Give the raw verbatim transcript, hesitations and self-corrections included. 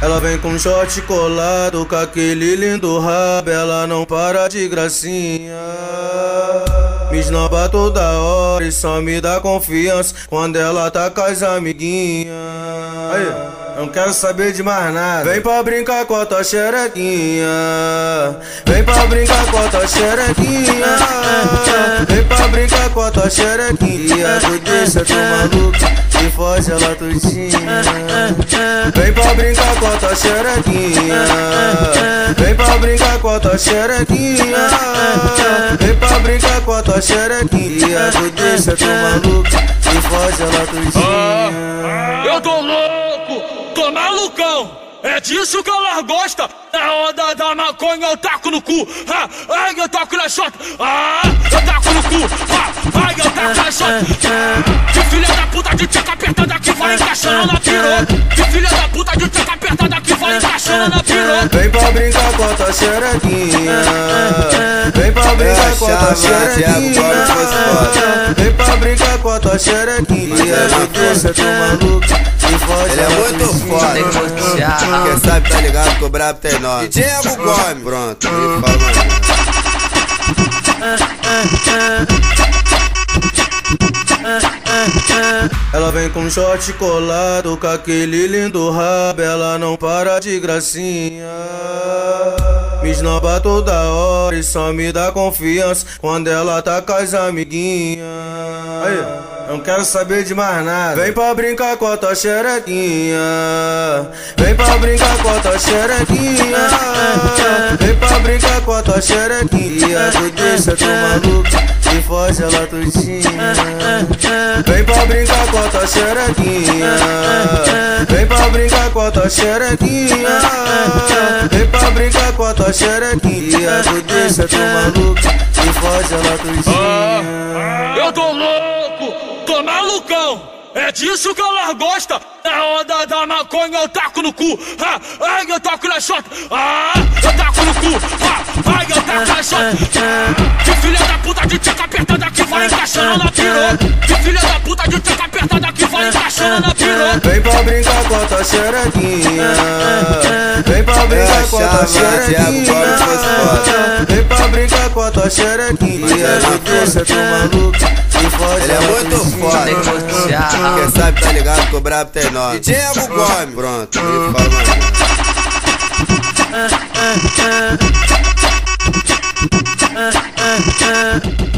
Ela vem com short colado, com aquele lindo rabo, ela não para de gracinha. Me esnoba toda hora e só me dá confiança quando ela tá com as amiguinhas. Aí, não quero saber de mais nada. Vem pra brincar com a tua xerequinha. Vem pra brincar com a tua xerequinha. Vem pra brincar com a tua xerequinha. Tu deixa tu maluco e foge ela tudinha. Vem pra brincar com a tua xerequinha. Vem pra brincar com a tua xerequinha. Vem pra brincar com a tua xerequinha. Tu deixa tu maluco e foge ela tudinha. Ah, eu tô louco, tô malucão. É disso que ela gosta. Na onda da maconha eu taco no cu. Ah, ai, eu taco na shot. Ah, eu taco no cu. Ah, ai, eu taco na shot. Que filha da puta de tcheca apertada que vai encaixando na piroca. Que filha da puta de tcheca apertada que vai encaixando na piroca. Vem pra brincar com a tua xerequinha. Vem pra brincar com a tua xerequinha. Vem pra brincar com a tua xerequinha. Deixa tu maluco e foge. Ele é muito foda. Quem sabe tá ligado que o brabo tem nome. Diego Gomes. Pronto, ele fala mais. Ela vem com short colado, com aquele lindo rabo, ela não para de gracinha. Me esnoba toda hora e só me dá confiança quando ela tá com as amiguinhas. Aí, não quero saber de mais nada. Vem pra brincar com a tua xerequinha. Vem pra brincar com a tua xerequinha. Vem pra brincar com a tua xerequinha. Tu deixa tu maluco e foge ela tudinha. Vem pra brincar com a tua xerequinha. Vem pra brincar com a tua xerequinha. Vem pra brincar com a tua xerequinha. Tu deixa tu maluco e foge ela tudinha. Ah, eu tô louco, tô malucão. É disso que ela gosta. Na onda da maconha eu taco no cu. Ah, ai, eu taco na shot. Ah, eu taco no cu. Ah, ai, eu taco na shot. Que filha da puta de tcheca apertada que vai encaixando na piroca. Que filha da puta de tcheca apertada que vai encaixando na piroca. Vem pra brincar com a tua xerequinha. Vem pra brincar com a tua xerequinha. Vem pra brincar com a tua xerequinha. Deixa tu maluco e foge. Ele é muito foda. Quem sabe tá ligado que o brabo tem nome. Diego Gomes. Pronto, ele fala mais.